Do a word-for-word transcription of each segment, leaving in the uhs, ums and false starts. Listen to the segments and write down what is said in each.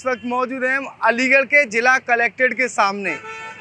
इस वक्त मौजूद हैं हम अलीगढ़ के जिला कलेक्ट्रेट के सामने।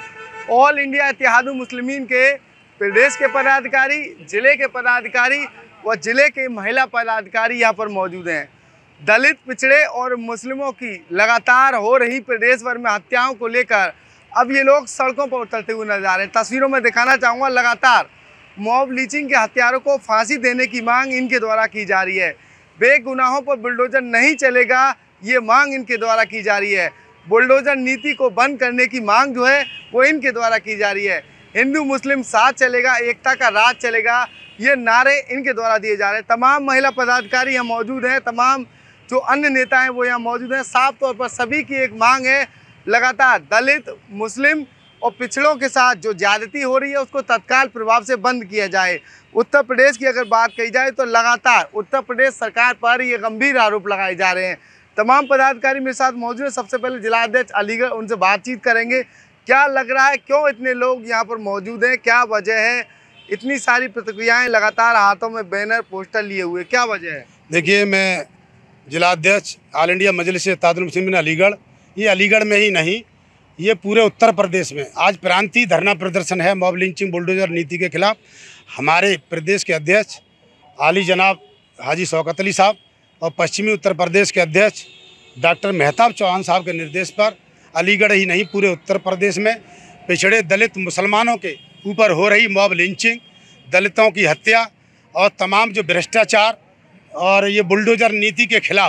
ऑल इंडिया इत्तेहादुल मुस्लिमीन के प्रदेश के पदाधिकारी, जिले के पदाधिकारी व जिले के महिला पदाधिकारी यहाँ पर मौजूद हैं। दलित, पिछड़े और मुस्लिमों की लगातार हो रही प्रदेश भर में हत्याओं को लेकर अब ये लोग सड़कों पर उतरते हुए नजर आ रहे हैं। तस्वीरों में दिखाना चाहूँगा, लगातार मॉब लिंचिंग के हत्यारों को फांसी देने की मांग इनके द्वारा की जा रही है। बेगुनाहों पर बुलडोजर नहीं चलेगा, ये मांग इनके द्वारा की जा रही है। बुलडोजर नीति को बंद करने की मांग जो है वो इनके द्वारा की जा रही है। हिंदू मुस्लिम साथ चलेगा, एकता का राज चलेगा, ये नारे इनके द्वारा दिए जा रहे हैं। तमाम महिला पदाधिकारी यहाँ मौजूद हैं, तमाम जो अन्य नेता हैं वो यहाँ मौजूद हैं। साफ तौर पर सभी की एक मांग है, लगातार दलित, मुस्लिम और पिछड़ों के साथ जो ज्यादती हो रही है उसको तत्काल प्रभाव से बंद किया जाए। उत्तर प्रदेश की अगर बात कही जाए तो लगातार उत्तर प्रदेश सरकार पर ये गंभीर आरोप लगाए जा रहे हैं। तमाम पदाधिकारी मेरे साथ मौजूद हैं। सबसे पहले जिलाध्यक्ष अलीगढ़, उनसे बातचीत करेंगे। क्या लग रहा है, क्यों इतने लोग यहाँ पर मौजूद हैं, क्या वजह है, इतनी सारी प्रतिक्रियाएं, लगातार हाथों में बैनर पोस्टर लिए हुए, क्या वजह है? देखिए, मैं जिलाध्यक्ष ऑल इंडिया मजलिस इत्तेहादुल मुस्लिमीन अलीगढ़, ये अलीगढ़ में ही नहीं, ये पूरे उत्तर प्रदेश में आज प्रांतीय धरना प्रदर्शन है मॉब लिंचिंग बुलडोजर नीति के खिलाफ। हमारे प्रदेश के अध्यक्ष आली जनाब हाजी शौकत अली साहब और पश्चिमी उत्तर प्रदेश के अध्यक्ष डॉक्टर मेहताब चौहान साहब के निर्देश पर अलीगढ़ ही नहीं पूरे उत्तर प्रदेश में पिछड़े दलित मुसलमानों के ऊपर हो रही मॉब लिंचिंग, दलितों की हत्या और तमाम जो भ्रष्टाचार और ये बुलडोजर नीति के खिलाफ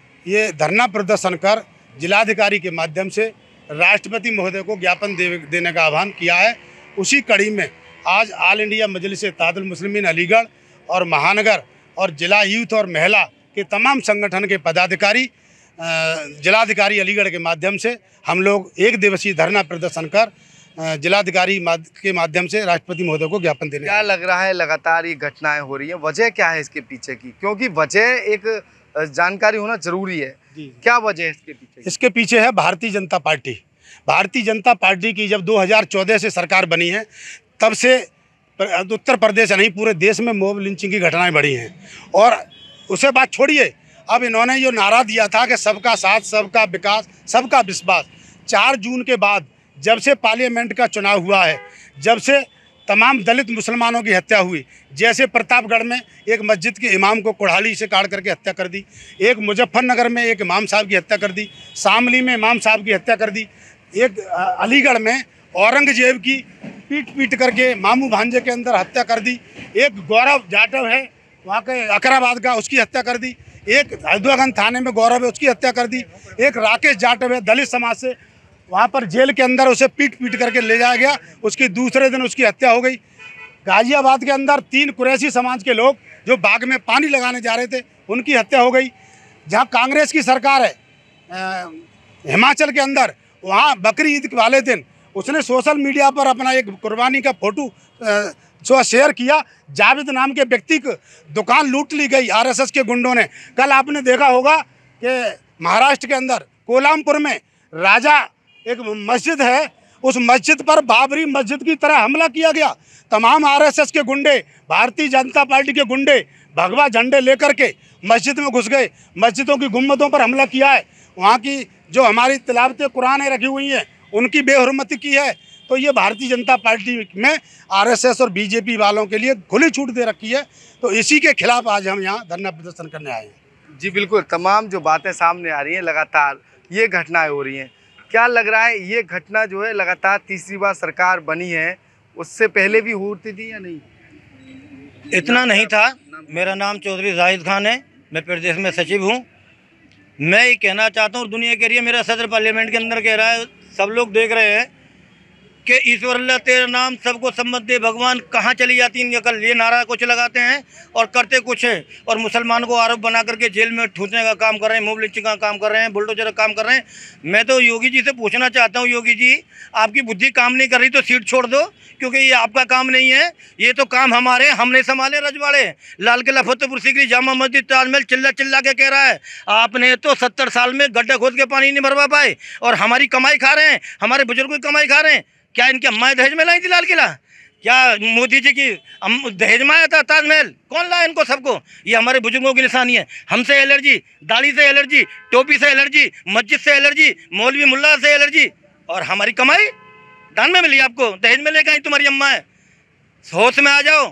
ये धरना प्रदर्शन कर जिलाधिकारी के माध्यम से राष्ट्रपति महोदय को ज्ञापन दे, देने का आह्वान किया है। उसी कड़ी में आज ऑल इंडिया मजलिस इत्तेहादुल मुस्लिमीन अलीगढ़ और महानगर और जिला यूथ और महिला के तमाम संगठन के पदाधिकारी जिलाधिकारी अलीगढ़ के माध्यम से हम लोग एक दिवसीय धरना प्रदर्शन कर जिलाधिकारी के माध्यम से राष्ट्रपति महोदय को ज्ञापन देने। क्या लग रहा है, लगातार ये घटनाएं हो रही हैं, वजह क्या है इसके पीछे की? क्योंकि वजह एक जानकारी होना जरूरी है। क्या वजह है इसके पीछे? इसके पीछे है भारतीय जनता पार्टी। भारतीय जनता पार्टी की जब दो हज़ार चौदह से सरकार बनी है तब से उत्तर प्रदेश नहीं पूरे देश में मॉब लिंचिंग की घटनाएं बढ़ी हैं। और उसे बात छोड़िए, अब इन्होंने जो नारा दिया था कि सबका साथ, सबका विकास, सबका विश्वास, चार जून के बाद जब से पार्लियामेंट का चुनाव हुआ है, जब से तमाम दलित मुसलमानों की हत्या हुई, जैसे प्रतापगढ़ में एक मस्जिद के इमाम को कुल्हाड़ी से काट करके हत्या कर दी, एक मुजफ्फरनगर में एक इमाम साहब की हत्या कर दी, शामली में इमाम साहब की हत्या कर दी, एक अलीगढ़ में औरंगजेब की पीट पीट करके मामू भांजे के अंदर हत्या कर दी, एक गौरव जाटव है वहाँ के अकराबाद का, उसकी हत्या कर दी, एक हल्द्वागंज थाने में गौरव है उसकी हत्या कर दी, एक राकेश जाटव है दलित समाज से, वहाँ पर जेल के अंदर उसे पीट पीट करके ले जाया गया, उसकी दूसरे दिन उसकी हत्या हो गई। गाजियाबाद के अंदर तीन कुरैशी समाज के लोग जो बाग में पानी लगाने जा रहे थे उनकी हत्या हो गई। जहाँ कांग्रेस की सरकार है हिमाचल के अंदर, वहाँ बकरी ईद वाले दिन उसने सोशल मीडिया पर अपना एक कुर्बानी का फोटो जो शेयर किया, जावेद नाम के व्यक्ति की दुकान लूट ली गई आरएसएस के गुंडों ने। कल आपने देखा होगा कि महाराष्ट्र के अंदर कोल्हामपुर में राजा एक मस्जिद है, उस मस्जिद पर बाबरी मस्जिद की तरह हमला किया गया। तमाम आरएसएस के गुंडे, भारतीय जनता पार्टी के गुंडे भगवा झंडे लेकर के मस्जिद में घुस गए, मस्जिदों की गुम्बदों पर हमला किया है, वहाँ की जो हमारी तिलावतें कुरान रखी हुई हैं उनकी बेहुरमती की है। तो ये भारतीय जनता पार्टी में आरएसएस और बीजेपी वालों के लिए खुली छूट दे रखी है। तो इसी के खिलाफ आज हम यहाँ धरना प्रदर्शन करने आए हैं। जी बिल्कुल, तमाम जो बातें सामने आ रही हैं, लगातार ये घटनाएं हो रही हैं। क्या लग रहा है, ये घटना जो है लगातार तीसरी बार सरकार बनी है, उससे पहले भी होती थी या नहीं? इतना नहीं था। मेरा नाम चौधरी जाहिद खान है, मैं प्रदेश में सचिव हूँ। मैं ये कहना चाहता हूँ, दुनिया कह रही है, मेरा सदर पार्लियामेंट के अंदर कह रहा है, सब लोग देख रहे हैं कि ईश्वर अल्लाह तेरा नाम सबको सम्मत दे भगवान, कहाँ चली जाती इनकी अकल। ये नारा कुछ लगाते हैं और करते कुछ है, और मुसलमान को आरोप बना करके जेल में ठूसने का काम कर रहे हैं, मॉब लिंचिंग का काम कर रहे हैं, बुलडोजर का काम कर रहे हैं। मैं तो योगी जी से पूछना चाहता हूँ, योगी जी आपकी बुद्धि काम नहीं कर रही तो सीट छोड़ दो, क्योंकि ये आपका काम नहीं है, ये तो काम हमारे, हमने संभाले रजवाड़े। लाल किला, फतेहपुर सीकरी, जामा मस्जिद, ताजमहल चिल्ला चिल्ला के कह रहा है। आपने तो सत्तर साल में गड्ढे खोद के पानी नहीं भरवा पाए, और हमारी कमाई खा रहे हैं, हमारे बुजुर्गों की कमाई खा रहे हैं। क्या इनकी अम्माएं दहेज में लाई थी लाल किला? क्या मोदी जी की दहेज में आया था ताजमहल? कौन लाया इनको सबको? ये हमारे बुजुर्गों की निशानी है। हमसे एलर्जी, दाढ़ी से एलर्जी, टोपी से एलर्जी, मस्जिद से एलर्जी, मौलवी मुल्ला से एलर्जी, और हमारी कमाई दान में मिली आपको, दहेज में लेकर आई तुम्हारी अम्मा है। होश में आ जाओ,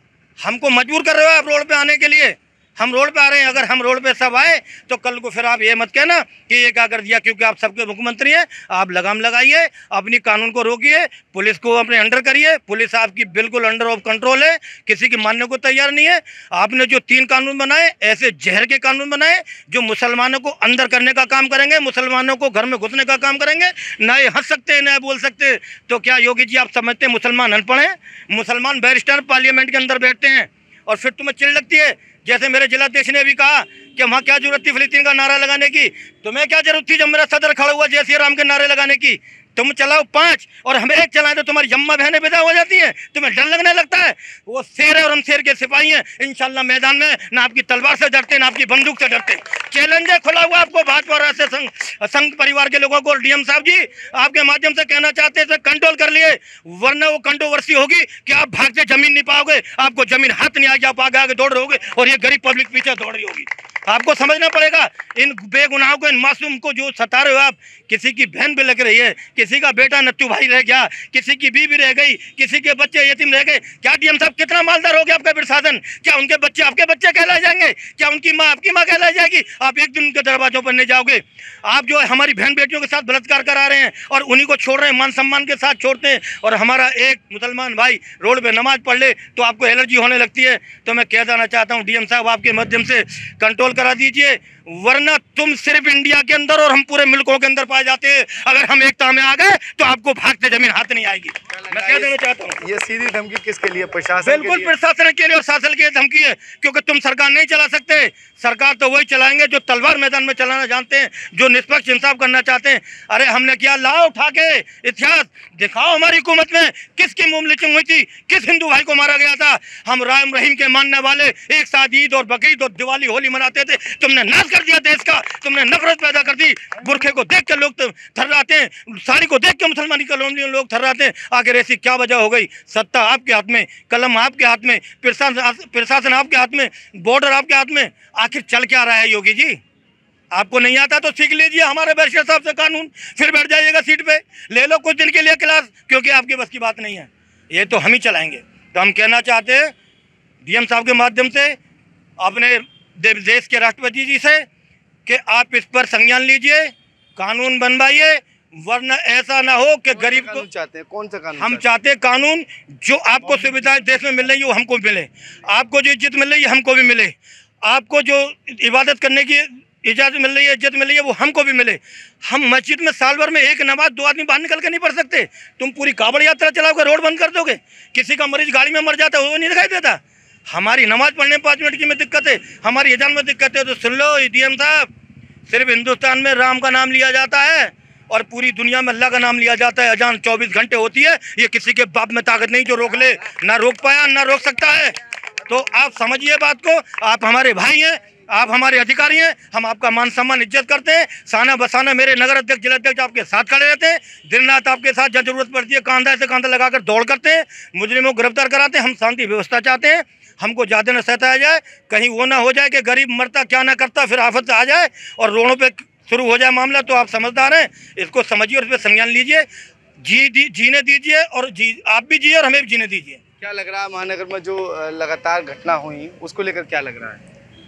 हमको मजबूर कर रहे हो आप रोड पे आने के लिए। हम रोड पे आ रहे हैं, अगर हम रोड पे सब आए तो कल को फिर आप ये मत कहना कि ये क्या कर दिया, क्योंकि आप सबके मुख्यमंत्री हैं। आप लगाम लगाइए, अपनी कानून को रोकिए, पुलिस को अपने अंडर करिए। पुलिस आपकी बिल्कुल अंडर ऑफ कंट्रोल है, किसी की मानने को तैयार नहीं है। आपने जो तीन कानून बनाए, ऐसे जहर के कानून बनाए जो मुसलमानों को अंदर करने का काम करेंगे, मुसलमानों को घर में घुसने का काम करेंगे। ना ये हंस सकते हैं, ना बोल सकते। तो क्या योगी जी आप समझते हैं मुसलमान अनपढ़ हैं? मुसलमान बैरिस्टर पार्लियामेंट के अंदर बैठते हैं और फिर तुम्हें चिढ़ लगती है। जैसे मेरे जिलाध्यक्ष ने भी कहा कि वहाँ क्या जरूरत थी फिलिस्तीन का नारा लगाने की, तुम्हें क्या जरूरत थी जब मेरा सदर खड़ा हुआ जय श्री राम के नारे लगाने की? तुम चलाओ पांच और हम एक चलाएं तो तुम्हारी अम्मा बहनें विदा हो जाती हैं, तुम्हें डर लगने लगता है। वो शेर है और हम शेर के सिपाही हैं। इंशाल्लाह मैदान में ना आपकी तलवार से डरते ना आपकी बंदूक से डरते। चैलेंज है खुला हुआ आपको, भाजपा और ऐसे संघ संघ परिवार के लोगों को। डीएम साहब जी आपके माध्यम से कहना चाहते हैं कंट्रोल कर लिए, वरना वो कंट्रोवर्सी होगी कि आप भागते जमीन नहीं पाओगे, आपको जमीन हाथ नहीं आएगी, आप आगे आगे दौड़ रहे होगे और ये गरीब पब्लिक पीछे दौड़ रही होगी। आपको समझना पड़ेगा इन बेगुनाहों को, इन मासूम को जो सता रहे हो आप। किसी की बहन भी लग रही है, किसी का बेटा नत्थू भाई रह गया, किसी की बीवी रह गई, किसी के बच्चे यतीम रह गए। क्या डीएम साहब कितना मालदार हो गया आपका प्रशासन? क्या उनके बच्चे आपके बच्चे कहलाए जाएंगे? क्या उनकी माँ आपकी माँ कहलाई जाएगी? आप एक दिन उनके दरवाजों पर नहीं जाओगे। आप जो है हमारी बहन बेटियों के साथ बलात्कार करा रहे हैं और उन्हीं को छोड़ रहे हैं, मान सम्मान के साथ छोड़ते हैं। और हमारा एक मुसलमान भाई रोड पे नमाज पढ़ ले तो आपको एलर्जी होने लगती है। तो मैं कह देना चाहता हूँ डीएम साहब आपके माध्यम से कंट्रोल करा दीजिए, वरना तुम सिर्फ इंडिया के अंदर और हम पूरे मुल्कों के अंदर पाए जाते हैं। अगर हम एकता में आ गए तो आपको भागते जमीन हाथ नहीं आएगी। मैं कह देना चाहता हूँ ये सीधी धमकी किसके लिए? प्रशासन बिल्कुल प्रशासन के लिए और शासन के लिए धमकी है, क्योंकि तुम सरकार नहीं चला सकते। सरकार तो वही चलाएंगे जो तलवार मैदान में चलाना जानते हैं, जो निष्पक्ष इंसाफ करना चाहते हैं। अरे हमने किया, लाओ उठा के इतिहास दिखाओ हमारी हुकूमत में किसकी मुंह लिचिंग हुई थी, किस हिंदू भाई को मारा गया था। हम राम रहीम के मानने वाले एक साथ ईद और बकरीद और दिवाली होली मनाते थे, तुमने नाश कर दिया देश का, तुमने नफरत पैदा कर दी। बुरखे को देख के लोग थर्राते हैं, साड़ी को देख के मुसलमानी कॉलोनी लोग थर्राते हैं। आखिर ऐसी क्या वजह हो गई? सत्ता आपके हाथ में, कलम आपके हाथ में, प्रशासन प्रशासन आपके हाथ में, बॉर्डर आपके हाथ में। आखिर चल क्या रहा है योगी जी? आपको नहीं आता तो सीख लीजिए हमारे बैरिस्टर साहब से कानून, फिर बैठ जाइएगा सीट पे, ले लो कुछ दिन के लिए क्लास, क्योंकि आपकी बस की बात नहीं है, ये तो हम ही चलाएंगे। तो हम कहना चाहते हैं डीएम साहब के माध्यम से अपने देश के राष्ट्रपति जी से कि आप इस पर संज्ञान लीजिए, कानून बनवाइए, वरना ऐसा ना हो कि गरीब को चाहते हैं। कौन सा कानून? हम चाहते हैं कानून जो आपको सुविधाएं देश में मिल रही है वो हमको मिले, आपको जो इज्जत मिल रही है हमको भी मिले, आपको जो इबादत करने की इजाज़त मिल रही है, इज्जत मिल रही है वो हमको भी मिले। हम मस्जिद में साल भर में एक नमाज दो आदमी बाहर निकल के नहीं पढ़ सकते। तुम पूरी कावड़ यात्रा चलाओगे, रोड बंद कर दोगे, किसी का मरीज गाड़ी में मर जाता है वो नहीं दिखाई देता। हमारी नमाज पढ़ने में पाँच मिनट की में दिक्कत है, हमारी इजाज़त में दिक्कत है। तो सुन लो डीएम साहब, सिर्फ हिंदुस्तान में राम का नाम लिया जाता है और पूरी दुनिया में अल्लाह का नाम लिया जाता है। अजान चौबीस घंटे होती है, ये किसी के बाप में ताकत नहीं जो रोक ले, ना रोक पाया ना रोक सकता है। तो आप समझिए बात को, आप हमारे भाई हैं, आप हमारे अधिकारी हैं, हम आपका मान सम्मान इज्जत करते हैं। साना बसाना मेरे नगर अध्यक्ष जिला अध्यक्ष आपके साथ खड़े रहते हैं, दिन रात आपके साथ जब जरूरत पड़ती है कांधा से कांधा लगाकर दौड़ करते हैं, मुजरिमों को गिरफ्तार कराते हैं। हम शांति व्यवस्था चाहते हैं, हमको ज़्यादा न सताया जाए, कहीं वो ना हो जाए कि गरीब मरता क्या ना करता फिर आफत से आ जाए और रोडों पे शुरू हो जाए मामला। तो आप समझदार हैं, इसको समझिए और इस पर संज्ञान लीजिए, जी दी जीने दीजिए और जी आप भी जिए और हमें भी जीने दीजिए। क्या लग रहा है महानगर में जो लगातार घटना हुई उसको लेकर क्या लग रहा है?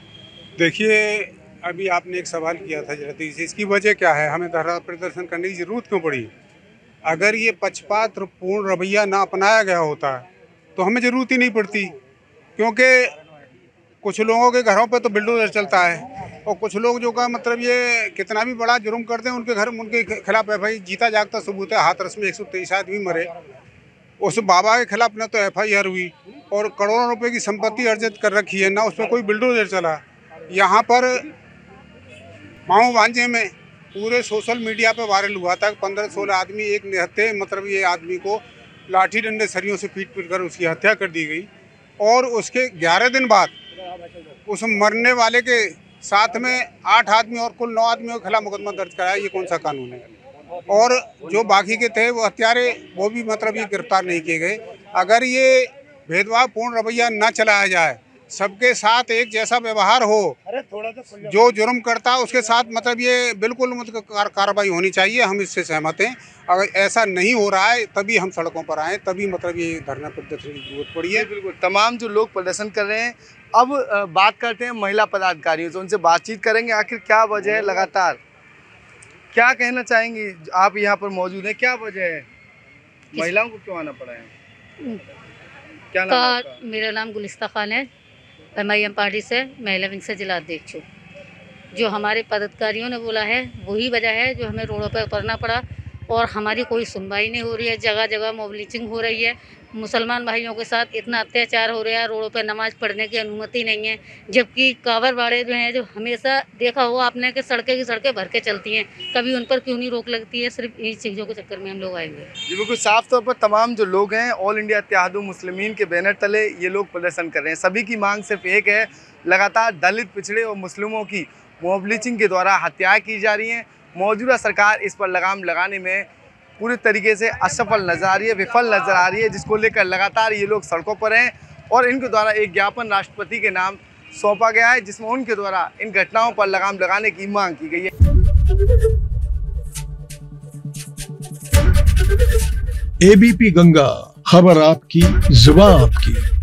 देखिए, अभी आपने एक सवाल किया था जल्दी से, इसकी वजह क्या है, हमें धरना प्रदर्शन करने की ज़रूरत क्यों पड़ी? अगर ये पक्षपात पूर्ण रवैया ना अपनाया गया होता तो हमें ज़रूरत ही नहीं पड़ती, क्योंकि कुछ लोगों के घरों पे तो बुलडोजर चलता है और कुछ लोग जो का मतलब ये कितना भी बड़ा जुर्म करते हैं उनके घर उनके खिलाफ है भाई जीता जागता सबूत है। हाथरस में एक सौ तेईस आदमी मरे, उस बाबा के खिलाफ ना तो एफ आई आर हुई और करोड़ों रुपए की संपत्ति अर्जित कर रखी है, ना उसमें कोई बुलडोजर चला। यहाँ पर माऊ भांजे में पूरे सोशल मीडिया पे वायरल हुआ था, पंद्रह सोलह आदमी एक निहत्थे मतलब ये आदमी को लाठी डंडे सरियों से पीट पीट कर उसकी हत्या कर दी गई और उसके ग्यारह दिन बाद उस मरने वाले के साथ में आठ आदमी और कुल नौ आदमियों के खिलाफ मुकदमा दर्ज कराया। ये कौन सा कानून है? और जो बाकी के थे वो हत्यारे वो भी मतलब ये गिरफ्तार नहीं किए गए। अगर ये भेदभावपूर्ण रवैया न चलाया जाए, सबके साथ एक जैसा व्यवहार हो, जो जुर्म करता है उसके साथ मतलब ये बिल्कुल मतलब कार, कार्रवाई होनी चाहिए। हम इससे सहमत हैं। अगर ऐसा नहीं हो रहा है तभी हम सड़कों पर आए, तभी मतलब ये धरना प्रदर्शन की जरूरत पड़ी है। बिल्कुल तमाम जो लोग प्रदर्शन कर रहे हैं। अब अ, बात करते हैं महिला पदाधिकारियों से, उनसे बातचीत करेंगे आखिर क्या वजह है लगातार, क्या कहना चाहेंगी? आप यहाँ पर मौजूद हैं, क्या वजह है, महिलाओं को क्यों आना पड़ा है? क्या नाम है आपका? मेरा नाम गुलिस्ता खान है, एम आई एम पार्टी से महिला विंग से जिला अध्यक्ष हूँ। जो हमारे पदाधिकारियों ने बोला है वही वजह है जो हमें रोडों पर उतरना पड़ा, और हमारी कोई सुनवाई नहीं हो रही है। जगह जगह मॉब लिंचिंग हो रही है, मुसलमान भाइयों के साथ इतना अत्याचार हो रहा है, रोडों पर नमाज पढ़ने की अनुमति नहीं है। जबकि कांवर बाड़े जो हैं, जो हमेशा देखा होगा आपने कि सड़कें की सड़कें भर के चलती हैं, कभी उन पर क्यों नहीं रोक लगती है? सिर्फ इन्हीं चीज़ों के चक्कर में हम लोग आएंगे। जी बिल्कुल साफ तौर पर तमाम जो लोग हैं ऑल इंडिया इत्तेहादुल मुस्लिमीन के बैनर तले ये लोग प्रदर्शन कर रहे हैं। सभी की मांग सिर्फ एक है, लगातार दलित, पिछड़े और मुस्लिमों की मॉब लिंचिंग के द्वारा हत्याएं की जा रही हैं। मौजूदा सरकार इस पर लगाम लगाने में पूरे तरीके से असफल नजर आ रही है, विफल नजर आ रही है, जिसको लेकर लगातार ये लोग सड़कों पर हैं और इनके द्वारा एक ज्ञापन राष्ट्रपति के नाम सौंपा गया है, जिसमें उनके द्वारा इन घटनाओं पर लगाम लगाने की मांग की गई है। एबीपी गंगा, खबर आपकी, जुबान आपकी।